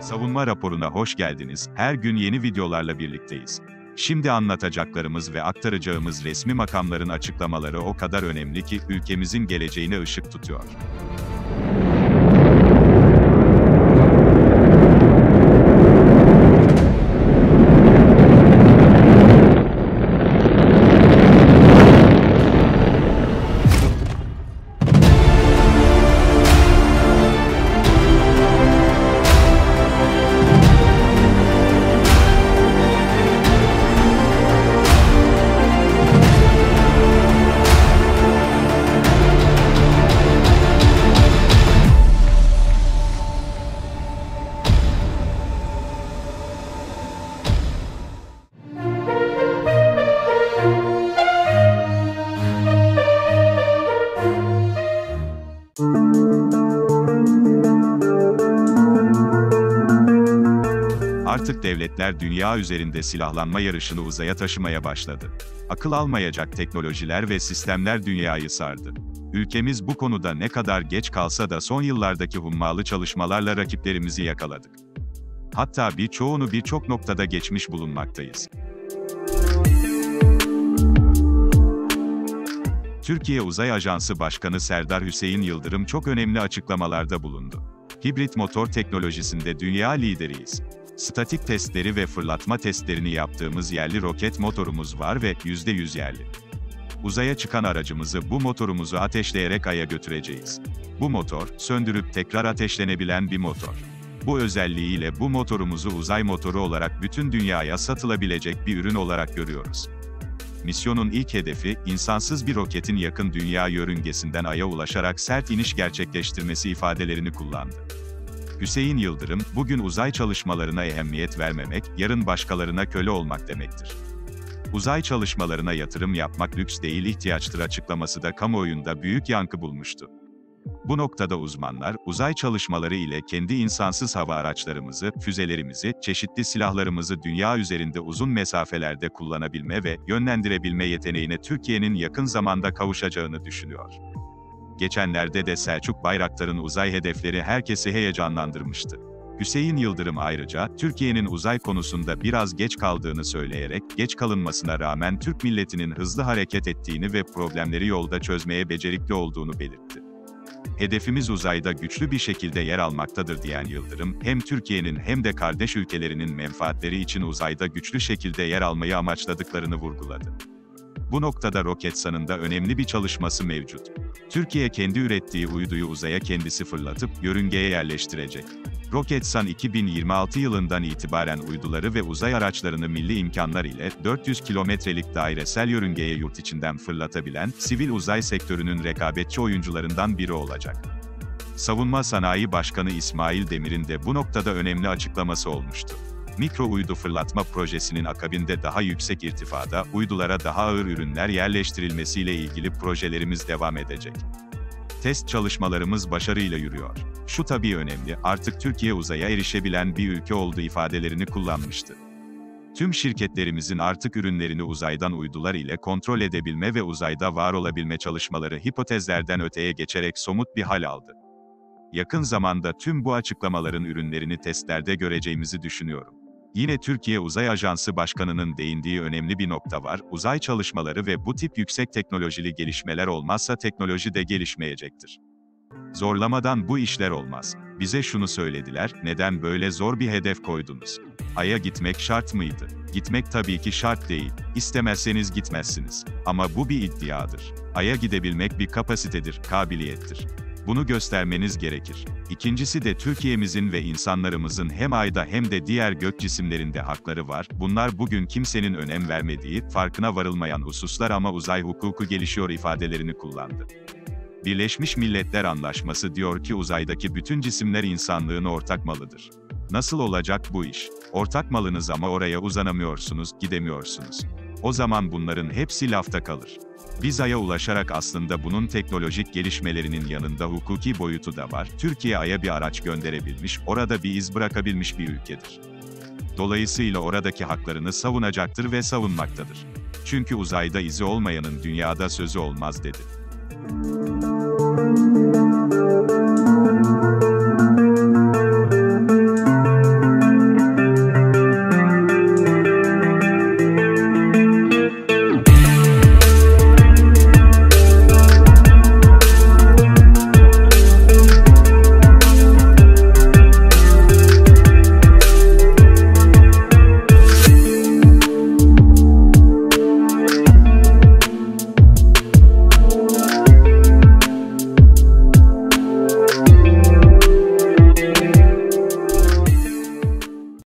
Savunma raporuna hoş geldiniz. Her gün yeni videolarla birlikteyiz. Şimdi anlatacaklarımız ve aktaracağımız resmi makamların açıklamaları o kadar önemli ki ülkemizin geleceğine ışık tutuyor. Artık devletler dünya üzerinde silahlanma yarışını uzaya taşımaya başladı. Akıl almayacak teknolojiler ve sistemler dünyayı sardı. Ülkemiz bu konuda ne kadar geç kalsa da son yıllardaki hummalı çalışmalarla rakiplerimizi yakaladık. Hatta birçok noktada geçmiş bulunmaktayız. Türkiye Uzay Ajansı Başkanı Serdar Hüseyin Yıldırım çok önemli açıklamalarda bulundu. Hibrit motor teknolojisinde dünya lideriyiz. Statik testleri ve fırlatma testlerini yaptığımız yerli roket motorumuz var ve %100 yerli. Uzaya çıkan aracımızı bu motorumuzu ateşleyerek Ay'a götüreceğiz. Bu motor, söndürüp tekrar ateşlenebilen bir motor. Bu özelliğiyle bu motorumuzu uzay motoru olarak bütün dünyaya satılabilecek bir ürün olarak görüyoruz. Misyonun ilk hedefi, insansız bir roketin yakın dünya yörüngesinden Ay'a ulaşarak sert iniş gerçekleştirmesi ifadelerini kullandı. Hüseyin Yıldırım, bugün uzay çalışmalarına ehemmiyet vermemek, yarın başkalarına köle olmak demektir. Uzay çalışmalarına yatırım yapmak lüks değil ihtiyaçtır açıklaması da kamuoyunda büyük yankı bulmuştu. Bu noktada uzmanlar, uzay çalışmaları ile kendi insansız hava araçlarımızı, füzelerimizi, çeşitli silahlarımızı dünya üzerinde uzun mesafelerde kullanabilme ve yönlendirebilme yeteneğine Türkiye'nin yakın zamanda kavuşacağını düşünüyor. Geçenlerde de Selçuk Bayraktar'ın uzay hedefleri herkesi heyecanlandırmıştı. Hüseyin Yıldırım ayrıca, Türkiye'nin uzay konusunda biraz geç kaldığını söyleyerek, geç kalınmasına rağmen Türk milletinin hızlı hareket ettiğini ve problemleri yolda çözmeye becerikli olduğunu belirtti. Hedefimiz uzayda güçlü bir şekilde yer almaktadır diyen Yıldırım, hem Türkiye'nin hem de kardeş ülkelerinin menfaatleri için uzayda güçlü şekilde yer almayı amaçladıklarını vurguladı. Bu noktada Roketsan'ın da önemli bir çalışması mevcut. Türkiye kendi ürettiği uyduyu uzaya kendisi fırlatıp yörüngeye yerleştirecek. Roketsan 2026 yılından itibaren uyduları ve uzay araçlarını milli imkanlar ile 400 kilometrelik dairesel yörüngeye yurt içinden fırlatabilen, sivil uzay sektörünün rekabetçi oyuncularından biri olacak. Savunma Sanayi Başkanı İsmail Demir'in de bu noktada önemli açıklaması olmuştu. Mikro uydu fırlatma projesinin akabinde daha yüksek irtifada, uydulara daha ağır ürünler yerleştirilmesiyle ilgili projelerimiz devam edecek. Test çalışmalarımız başarıyla yürüyor. Şu tabii önemli, artık Türkiye uzaya erişebilen bir ülke olduğu ifadelerini kullanmıştı. Tüm şirketlerimizin artık ürünlerini uzaydan uydular ile kontrol edebilme ve uzayda var olabilme çalışmaları hipotezlerden öteye geçerek somut bir hal aldı. Yakın zamanda tüm bu açıklamaların ürünlerini testlerde göreceğimizi düşünüyorum. Yine Türkiye Uzay Ajansı Başkanı'nın değindiği önemli bir nokta var, uzay çalışmaları ve bu tip yüksek teknolojili gelişmeler olmazsa teknoloji de gelişmeyecektir. Zorlamadan bu işler olmaz. Bize şunu söylediler, neden böyle zor bir hedef koydunuz? Ay'a gitmek şart mıydı? Gitmek tabii ki şart değil. İstemezseniz gitmezsiniz. Ama bu bir iddiadır. Ay'a gidebilmek bir kapasitedir, kabiliyettir. Bunu göstermeniz gerekir. İkincisi de Türkiye'mizin ve insanlarımızın hem Ay'da hem de diğer gök cisimlerinde hakları var. Bunlar bugün kimsenin önem vermediği, farkına varılmayan hususlar ama uzay hukuku gelişiyor ifadelerini kullandı. Birleşmiş Milletler Anlaşması diyor ki uzaydaki bütün cisimler insanlığın ortak malıdır. Nasıl olacak bu iş? Ortak malınız ama oraya uzanamıyorsunuz, gidemiyorsunuz. O zaman bunların hepsi lafta kalır. Biz Ay'a ulaşarak aslında bunun teknolojik gelişmelerinin yanında hukuki boyutu da var. Türkiye Ay'a bir araç gönderebilmiş, orada bir iz bırakabilmiş bir ülkedir. Dolayısıyla oradaki haklarını savunacaktır ve savunmaktadır. Çünkü uzayda izi olmayanın dünyada sözü olmaz dedi.